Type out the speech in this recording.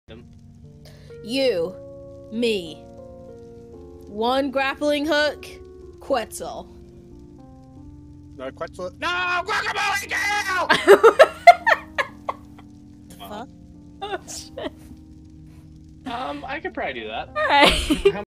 You, me. One grappling hook, Quetzal. No, Quetzal. No, Guacamole Tail! Fuck. Oh shit. I could probably do that. All right.